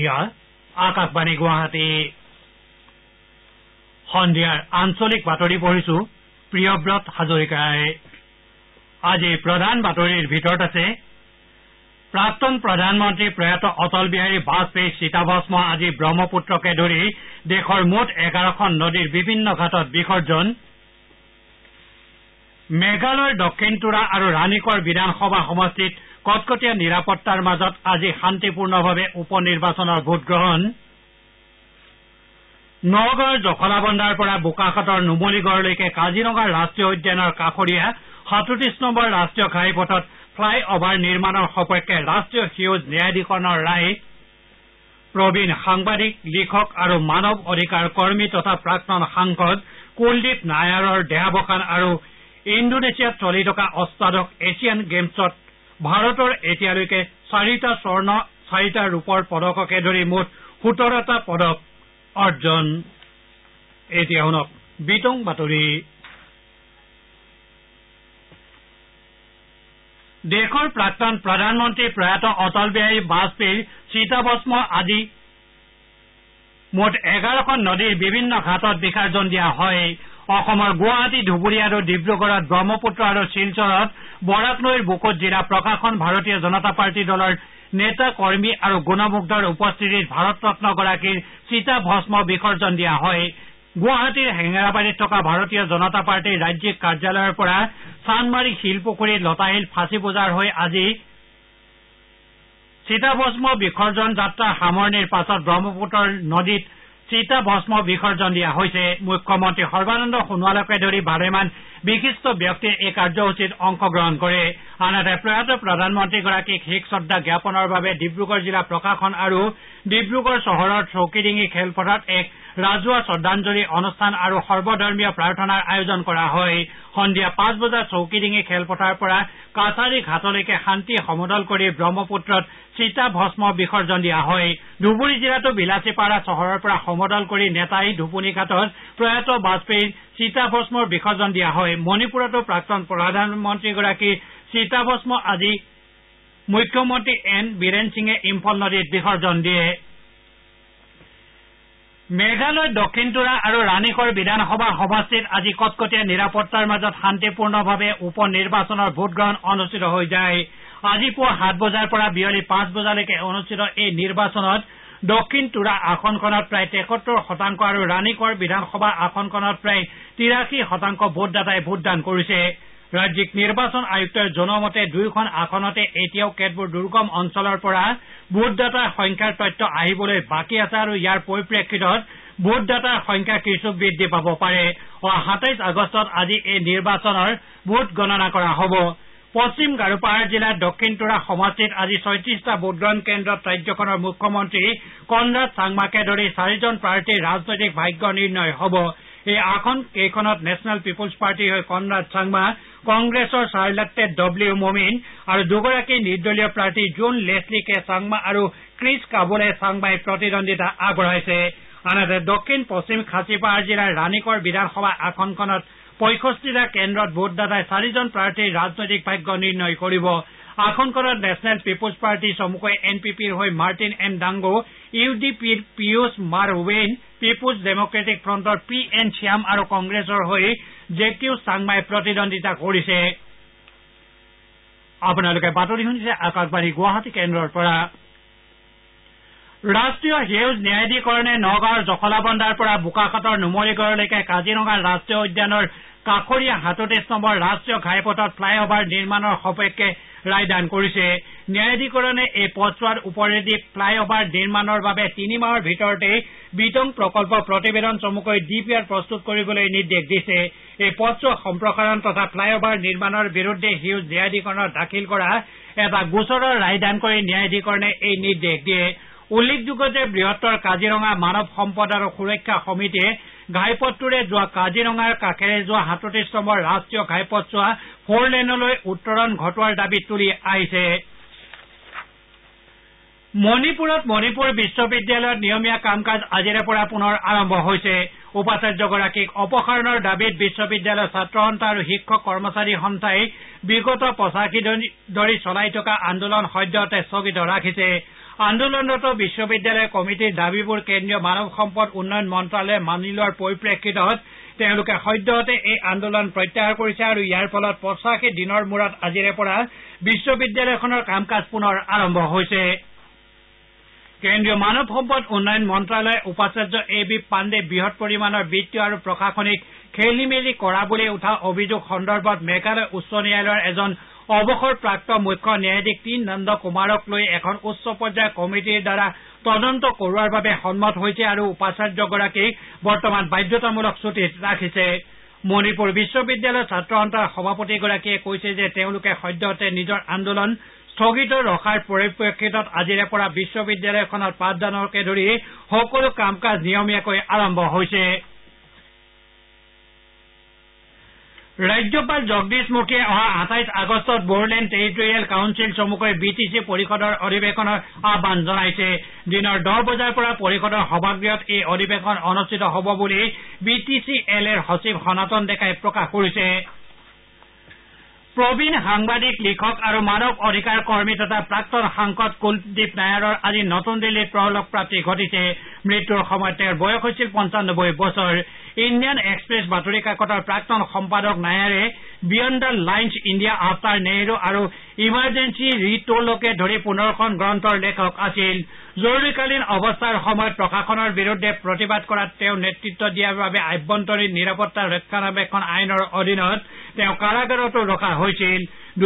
এয়া আকাশবাণী গুৱাহাটী সন্ধিয়াৰ আঞ্চলিক বাতৰি পঢ়িছো প্ৰিয়ব্ৰত হাজৰিকাই আজি প্ৰধান বাতৰিৰ ভিতৰত আছে প্ৰাক্তন প্ৰধানমন্ত্ৰী প্ৰয়াত অটল বিহাৰী বাজপেয়ীৰ চিতাভস্ম আজি ব্ৰহ্মপুত্ৰকে ধৰি দেশৰ মুঠ 11খন নদীৰ বিভিন্ন ঘাটত বিসৰ্জন মেঘালয়ৰ দক্ষিণ তুৰা আৰু ৰাণীকৰ বিধানসভা সমষ্টিত কটকটীয়া নিৰাপত্তাৰ মাজত আজি শান্তিপূৰ্ণভাৱে উপ নিৰ্বাচনৰ ভোটগ্ৰহণ নগাঁৱৰ জখলাবন্ধাৰ পৰা বোকাখাটৰ নুমলীগড়লৈকে কাজিৰঙা ৰাষ্ট্ৰীয় উদ্যানৰ কাষৰীয়া 37 নম্বৰ ৰাষ্ট্ৰীয় ঘাইপথত ফ্লাই অভাৰ নিৰ্মাণৰ সপক্ষে ৰাষ্ট্ৰীয় সেউজ ন্যায়াধিকৰণৰ ৰায় প্ৰবীণ সাংবাদিক লিখক আৰু মানৱ অধিকাৰ কৰ্মী তথা প্ৰাক্তন সাংসদ কুলদীপ নায়াৰৰ দেহাৱসান আৰু ইণ্ডোনেছিয়াত চলি থকা অষ্টাদশ এছিয়ান গেমছত ভাৰতৰ এতিয়ালৈকে 4টা স্বৰ্ণ 4টা ৰূপৰ পদককে ধৰি মুঠ 17টা পদক অৰ্জন এতিয়া শুনক বিতং বাতৰি দেশৰ প্ৰাক্তন প্ৰধানমন্ত্ৰী প্ৰয়াত অটল বিহাৰী বাজপেয়ীৰ চিতাভস্ম আজি মুঠ 11খন নদীৰ বিভিন্ন ঘাটত বিসৰ্জন দিয়া হয় অসমৰ গুৱাহাটী ধুবুৰী আৰু ডিব্ৰুগড়ত ব্ৰহ্মপুত্ৰ আৰু শিলচৰত বৰাক নৈৰ বুকুত জিলা প্ৰশাসন ভাৰতীয় জনতা পাৰ্টী দলৰ নেতা কৰ্মী আৰু গুণমুগ্ধৰ উপস্থিতিত ভাৰত ৰত্নগৰাকীৰ চিতাভস্ম বিসৰ্জন দিয়া হয় গুৱাহাটীৰ হেঙেৰাবাৰীত থকা ভাৰতীয় জনতা পাৰ্টীৰ ৰাজ্যিক কাৰ্যালয়ৰ পৰা চানমাৰী শিলপুখুৰী লতাশিল ফাঁচী বজাৰ হৈ আজি চিতাভস্ম বিসৰ্জন যাত্ৰাৰ সামৰণিৰ পাছত ব্ৰহ্মপুত্ৰৰ নদীত চিতাভস্ম বিসৰ্জন দিয়া হৈছে মুখ্যমন্ত্ৰী সৰ্বানন্দ সোণোৱালকে ধৰি ভালেমান বিশিষ্ট ব্যক্তিয়ে এই কাৰ্যসূচীত অংশগ্ৰহণ কৰে আনহাতে প্ৰয়াত প্ৰধানমন্ত্ৰীগৰাকীক শেষ শ্ৰদ্ধা জ্ঞাপনৰ বাবে ডিব্ৰুগড় জিলা প্ৰশাসন আৰু ডিব্ৰুগড় চহৰৰ চৌকিডিঙি খেলপথাৰত এক ৰাজহুৱা শ্ৰদ্ধাঞ্জলি অনুষ্ঠান আৰু সৰ্বধৰ্মীয় প্ৰাৰ্থনাৰ আয়োজন কৰা হয় সন্ধিয়া 5 বজাত চৌকিডিঙি খেলপথাৰৰ পৰা কাছাৰী ঘাটলৈকে শান্তি সমদল কৰি ব্ৰহ্মপুত্ৰত চিতাভস্ম বিসৰ্জন দিয়া হয় ধুবুৰী জিলাতো বিলাচীপাৰা চহৰৰ পৰা সমদল কৰি নেতাই ধুপুনী ঘাটত প্ৰয়াত বাজপেয়ীৰ চিতাভস্মৰ বিসৰ্জন দিয়া হয় মণিপুৰতো প্ৰাক্তন প্ৰধানমন্ত্ৰীগৰাকীৰ চিতাভস্ম আজি মুখ্যমন্ত্ৰী এন বীৰেন সিঙে ইম্ফল নদীত বিসৰ্জন দিয়ে মেঘালয়ৰ দক্ষিণ তুৰা আৰু ৰাণীকৰ বিধানসভা সমষ্টিত আজি কটকটীয়া নিৰাপত্তাৰ মাজত শান্তিপূৰ্ণভাৱে উপ নিৰ্বাচনৰ ভোটগ্ৰহণ অনুষ্ঠিত হৈ যায় আজি পুৱা 7 বজাৰ পৰা বিয়লি 5 বজালৈকে অনুষ্ঠিত এই নিৰ্বাচনত দক্ষিণ তুৰা আসনখনত প্ৰায় 73% আৰু ৰাণীকৰ বিধানসভা আসনখনত প্ৰায় 83% ভোটদাতাই ভোটদান কৰিছে ৰাজ্যিক নিৰ্বাচন আয়ুক্তৰ জনোৱা মতে দুয়োখন আসনতে এতিয়াও কেতবোৰ দুৰ্গম অঞ্চলৰ পৰা ভোটদাতাৰ সংখ্যাৰ তথ্য আহিবলৈ বাকী আছে আৰু ইয়াৰ পৰিপ্ৰেক্ষিতত ভোটদাতাৰ সংখ্যা কিছু বৃদ্ধি পাব পাৰে 27 আগষ্টত আজি এই নিৰ্বাচনৰ ভোট গণনা কৰা হ'ব পশ্চিম গাৰোপাহাৰ জিলাৰ দক্ষিণ তুৰা সমষ্টিত আজি 36টা ভোটগ্ৰহণ কেন্দ্ৰত ৰাজ্যখনৰ মুখ্যমন্ত্ৰী কনৰাড চাংমাকে ধৰি 4জন প্ৰাৰ্থীৰ ৰাজনৈতিক ভাগ্য নিৰ্ণয় হ'ব এই আসন কেইখনত নেশ্যনেল পিপুলছ পাৰ্টীৰ হৈ কনৰাড চাংমা কংগ্ৰেছৰ চাৰ্লেক্টেড ডব্লিউ মমিন আৰু দুগৰাকী নিৰ্দলীয় প্ৰাৰ্থী জোন লেছলি কে চাংমা আৰু ক্ৰিছ কাবোলে চাংমাই প্ৰতিদ্বন্দ্বিতা আগবঢ়াইছে আনহাতে দক্ষিণ পশ্চিম খাচীপাহাৰ জিলাৰ ৰাণীকৰ বিধানসভা আসনখনত 65টা কেন্দ্ৰত ভোটদাতাই 4জন প্ৰাৰ্থীৰ ৰাজনৈতিক ভাগ্য নিৰ্ণয় কৰিব আসনখনত নেশ্যনেল পিপুলছ পাৰ্টী চমুকৈ এনপিপিৰ হৈ মাৰ্টিন এম ডাংগো ইউডিপিৰ পিয়ুষ মাৰৱেইন পিপুলছ ডেমক্ৰেটিক ফ্ৰণ্টৰ PN শ্যাম আৰু কংগ্ৰেছৰ হৈ জেকিউ চাংমাই প্ৰতিদ্বন্দ্বিতা কৰিছে আপোনালোকে বাতৰি শুনিছে আকাশবাণী গুৱাহাটী কেন্দ্ৰৰ পৰা ৰাষ্ট্ৰীয় সেউজ ন্যায়াধিকৰণে নগাঁৱৰ জখলাবন্ধাৰ পৰা বোকাখাটৰ নুমলীগড়লৈকে কাজিৰঙা ৰাষ্ট্ৰীয় উদ্যানৰ কাষৰীয়া 37 নম্বৰ ৰাষ্ট্ৰীয় ঘাইপথত ফ্লাই অভাৰ নিৰ্মাণৰ সপক্ষে ৰায়দান কৰিছে ন্যায়াধিকৰণে এই পথছোৱাৰ ওপৰেদি ফ্লাই অভাৰ নিৰ্মাণৰ বাবে 3 মাহৰ ভিতৰতে বিতং প্ৰকল্প প্ৰতিবেদন চমুকৈ DPR প্ৰস্তুত কৰিবলৈ নিৰ্দেশ দিছে এই পথছোৱা সম্প্ৰসাৰণ তথা ফ্লাই অভাৰ নিৰ্মাণৰ বিৰুদ্ধে সেউজ ন্যায়াধিকৰণত দাখিল কৰা এটা গোচৰৰ ৰায়দান কৰি ন্যায়াধিকৰণে এই নিৰ্দেশ দিয়ে উল্লেখযোগ্য যে বৃহত্তৰ কাজিৰঙা মানৱ সম্পদ আৰু সুৰক্ষা সমিতিয়ে ঘাইপথটোৰে যোৱা কাজিৰঙাৰ কাষেৰে যোৱা 37 নম্বৰ ৰাষ্ট্ৰীয় ঘাইপথছোৱা 4 লেনলৈ উত্তৰণ ঘটোৱাৰ দাবী তুলি আহিছে মণিপুৰত মণিপুৰ বিশ্ববিদ্যালয়ত নিয়মীয়া কাম কাজ আজিৰে পৰা পুনৰ আৰম্ভ হৈছে উপাচাৰ্যগৰাকীক অপসাৰণৰ দাবীত বিশ্ববিদ্যালয়ৰ ছাত্ৰ সন্থা আৰু শিক্ষক কৰ্মচাৰী সন্থাই বিগত 85 ধৰি চলাই থকা আন্দোলন সদ্যহতে স্থগিত ৰাখিছে আন্দোলনৰত বিশ্ববিদ্যালয় কমিটিৰ দাবীবোৰ কেন্দ্ৰীয় মানৱ সম্পদ উন্নয়ন মন্ত্ৰালয়ে মানি লোৱাৰ পৰিপ্ৰেক্ষিতত তেওঁলোকে সদ্যহতে এই আন্দোলন প্ৰত্যাহাৰ কৰিছে আৰু ইয়াৰ ফলত 85 দিনৰ মূৰত আজিৰে পৰা বিশ্ববিদ্যালয়খনৰ কাম কাজ পুনৰ আৰম্ভ হৈছে কেন্দ্ৰীয় মানৱ সম্পদ উন্নয়ন মন্ত্ৰালয়ে উপাচাৰ্য A.B. পাণ্ডে বৃহৎ পৰিমাণৰ বিত্তীয় আৰু প্ৰশাসনিক খেলিমেলি কৰা বুলি উঠা অভিযোগ সন্দৰ্ভত মেঘালয় উচ্চ ন্যায়ালয়ৰ এজন অৱসৰপ্ৰাপ্ত মুখ্য ন্যায়াধীশ টি নন্দ কুমাৰক লৈ এখন উচ্চ পৰ্যায়ৰ কমিটিৰ দ্বাৰা তদন্ত কৰোৱাৰ বাবে সন্মত হৈছে আৰু উপাচাৰ্যগৰাকীক বৰ্তমান বাধ্যতামূলক ছুটীত ৰাখিছে মণিপুৰ বিশ্ববিদ্যালয়ৰ ছাত্ৰ সন্থাৰ সভাপতিগৰাকীয়ে কৈছে যে তেওঁলোকে সদ্যহতে নিজৰ আন্দোলন স্থগিত ৰখাৰ পৰিপ্ৰেক্ষিতত আজিৰে পৰা বিশ্ববিদ্যালয়খনৰ পাঠদানকে ধৰি সকলো কাম কাজ নিয়মীয়াকৈ আৰম্ভ হৈছে ৰাজ্যপাল জগদীশ মুখীয়ে অহা 28 আগষ্টত বড়োলেণ্ড টেৰিটৰিয়েল কাউন্সিল চমুকৈ BTC পৰিষদৰ অধিৱেশনৰ আহ্বান জনাইছে দিনৰ 10 বজাৰ পৰা পৰিষদৰ সভাগৃহত এই অধিৱেশন অনুষ্ঠিত হ'ব বুলি BTCL-ৰ সচিব সনাতন ডেকাই প্ৰকাশ কৰিছে প্ৰবীণ সাংবাদিক লিখক আৰু মানৱ অধিকাৰ কৰ্মী তথা প্ৰাক্তন সাংসদ কুলদীপ নায়াৰৰ আজি নতুন দিল্লীত পৰলোক প্ৰাপ্তি ঘটিছে মৃত্যুৰ সময়ত তেওঁৰ বয়স হৈছিল 95 বছৰ ইণ্ডিয়ান এক্সপ্ৰেছ বাতৰি কাকতৰ প্ৰাক্তন সম্পাদক নায়াৰে beyond the lines India after Nehru আৰু ইমাৰ্জেঞ্চি ৰিটোলকে ধৰি 15খন গ্ৰন্থৰ লেখক আছিল জৰুৰীকালীন অৱস্থাৰ সময়ত প্ৰশাসনৰ বিৰুদ্ধে প্ৰতিবাদ কৰাত তেওঁ নেতৃত্ব দিয়াৰ বাবে আভ্যন্তৰীণ নিৰাপত্তা ৰক্ষণাবেক্ষণ আইনৰ অধীনত তেওঁ কাৰাগাৰতো ৰখা হৈছিল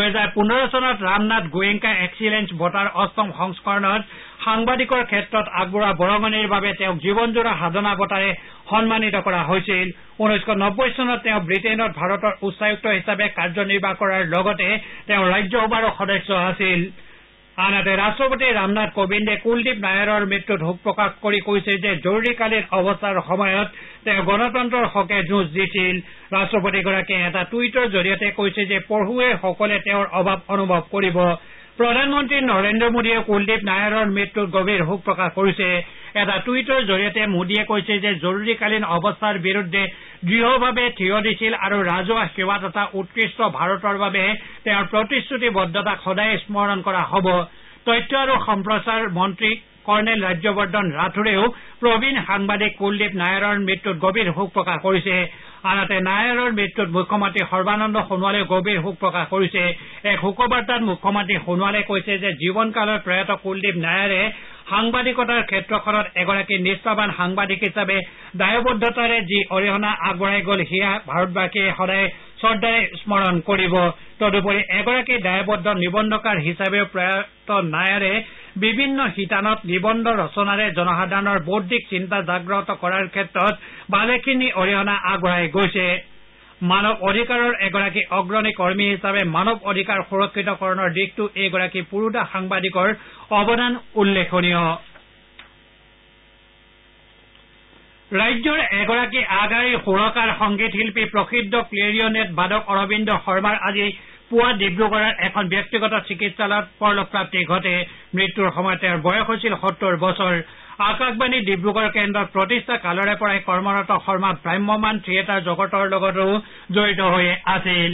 2015 চনত ৰামনাথ গোয়েংকা এক্সিলেন্স বঁটাৰ 8ম সংস্কৰণত সাংবাদিকৰ ক্ষেত্ৰত আগবঢ়োৱা বৰঙণিৰ বাবে তেওঁক জীৱনজোৰা সাধনা বঁটাৰে সন্মানিত কৰা হৈছিল 1990 চনত তেওঁ ব্ৰিটেইনত ভাৰতৰ উচ্চায়ুক্ত হিচাপে কাৰ্যনিৰ্বাহ কৰাৰ লগতে তেওঁ ৰাজ্যসভাৰো সদস্য আছিল আনহাতে ৰাষ্ট্ৰপতি ৰামনাথ কোবিন্দে কুলদীপ নায়াৰৰ মৃত্যুত শোক প্ৰকাশ কৰি কৈছে যে জৰুৰীকালীন অৱস্থাৰ সময়ত তেওঁ গণতন্ত্ৰৰ হকে যুঁজ দিছিল ৰাষ্ট্ৰপতিগৰাকীয়ে এটা টুইটৰ জৰিয়তে কৈছে যে পঢ়ুৱৈসকলে তেওঁৰ অভাৱ অনুভৱ কৰিব প্ৰধানমন্ত্ৰী নৰেন্দ্ৰ মোদীয়ে কুলদীপ নায়াৰৰ মৃত্যুত গভীৰ শোক প্ৰকাশ কৰিছে এটা টুইটৰ জৰিয়তে মোদীয়ে কৈছে যে জৰুৰীকালীন অৱস্থাৰ বিৰুদ্ধে দৃঢ়ভাৱে থিয় দিছিল আৰু ৰাজহুৱা সেৱা তথা উৎকৃষ্ট ভাৰতৰ বাবে তেওঁৰ প্ৰতিশ্ৰুতিবদ্ধতাক সদায় স্মৰণ কৰা হ'ব তথ্য আৰু সম্প্ৰচাৰ মন্ত্ৰী কৰ্ণেল ৰাজ্যবৰ্ধন ৰাথোৰেও প্ৰবীণ সাংবাদিক কুলদীপ নায়াৰৰ মৃত্যুত গভীৰ শোক প্ৰকাশ কৰিছে আনহাতে নায়াৰৰ মৃত্যুত মুখ্যমন্ত্ৰী সৰ্বানন্দ সোণোৱালে গভীৰ শোক প্ৰকাশ কৰিছে এক শোকবাৰ্তাত মুখ্যমন্ত্ৰী সোণোৱালে কৈছে যে জীৱনকালত প্ৰয়াত কুলদীপ নায়াৰে সাংবাদিকতাৰ ক্ষেত্ৰখনত এগৰাকী নিষ্ঠাবান সাংবাদিক হিচাপে দায়বদ্ধতাৰে যি অৰিহণা আগবঢ়াই গ'ল সেয়া ভাৰতবাসীয়ে সদায় শ্ৰদ্ধাৰে স্মৰণ কৰিব তদুপৰি এগৰাকী দায়বদ্ধ নিবন্ধকাৰ হিচাপেও প্ৰয়াত নায়াৰে বিভিন্ন শিতানত নিবন্ধ ৰচনাৰে জনসাধাৰণৰ বৌদ্ধিক চিন্তা জাগ্ৰত কৰাৰ ক্ষেত্ৰত ভালেখিনি অৰিহণা আগবঢ়াই গৈছে মানৱ অধিকাৰৰ এগৰাকী অগ্ৰণী কৰ্মী হিচাপে মানৱ অধিকাৰ সুৰক্ষিতকৰণৰ দিশটো এগৰাকী পুৰুষা সাংবাদিকৰ অৱদান উল্লেখনীয় ৰাজ্যৰ এগৰাকী আগশাৰীৰ সুৰকাৰ সংগীত শিল্পী প্ৰসিদ্ধ ক্লেৰিয়নেট বাদক অৰবিন্দ শৰ্মাৰ আজি পুৱা ডিব্ৰুগড়ৰ এখন ব্যক্তিগত চিকিৎসালয়ত পৰলোক প্ৰাপ্তি ঘটে মৃত্যুৰ সময়ত তেওঁৰ বয়স হৈছিল 70 বছৰ আকাশবাণী ডিব্ৰুগড় কেন্দ্ৰত প্ৰতিষ্ঠা কালৰে পৰাই কৰ্মৰত শৰ্মা ভ্ৰাম্যমান থিয়েটাৰ জগতৰ লগতো জড়িত হৈ আছিল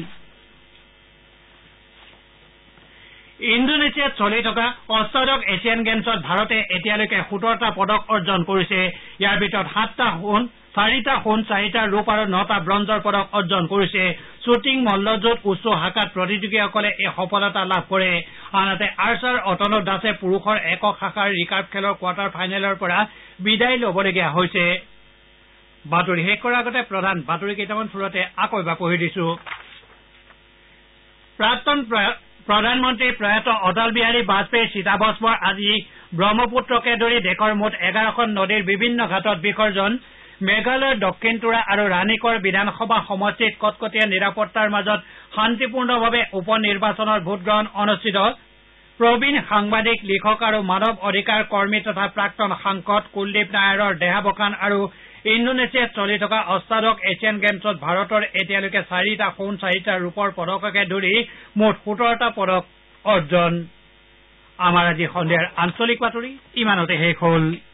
ইণ্ডোনেছিয়াত চলি থকা অষ্টাদশ এছিয়ান গেমছত ভাৰতে এতিয়ালৈকে 17টা পদক অৰ্জন কৰিছে ইয়াৰ ভিতৰত 7টা সোণ 4টা সোণ 4টা ৰূপ আৰু 9টা ব্ৰঞ্জৰ পদক অৰ্জন কৰিছে শ্বুটিং মল্লযুঁজ উচ্চ শাখাত প্ৰতিযোগীসকলে এই সফলতা লাভ কৰে আনহাতে আৰ্চাৰ অতনু দাসে পুৰুষৰ একক শাখাৰ ৰিকাৰ্ভ খেলৰ কোৱাৰ্টাৰ ফাইনেলৰ পৰা বিদায় ল'বলগীয়া হৈছে বাতৰি শেষ কৰাৰ আগতে প্ৰধান বাতৰি কেইটামান ফুৰতে আকৌ এবাৰ পঢ়ি দিছো প্ৰাক্তন প্ৰধানমন্ত্ৰী প্ৰয়াত অটল বিহাৰী বাজপেয়ীৰ চিতাভস্মৰ আজি ব্ৰহ্মপুত্ৰকে ধৰি দেশৰ মুঠ 11খন নদীৰ বিভিন্ন ঘাটত বিসৰ্জন মেঘালয়ৰ দক্ষিণ তোৰা আৰু ৰাণীকৰ বিধানসভা সমষ্টিত কটকটীয়া নিৰাপত্তাৰ মাজত শান্তিপূৰ্ণভাৱে উপ নিৰ্বাচনৰ ভোটগ্ৰহণ অনুষ্ঠিত প্ৰবীণ সাংবাদিক লিখক আৰু মানৱ অধিকাৰ কৰ্মী তথা প্ৰাক্তন সাংসদ কুলদীপ নায়াৰৰ দেহাৱসান আৰু ইণ্ডোনেছিয়াত চলি থকা অষ্টাদশ এছিয়ান গেমছত ভাৰতৰ এতিয়ালৈকে 4টা সোণ 4টা ৰূপৰ পদককে ধৰি মুঠ 17টা পদক অৰ্জন আমাৰ আজি সন্ধিয়াৰ আঞ্চলিক বাতৰি ইমানতে শেষ হ'ল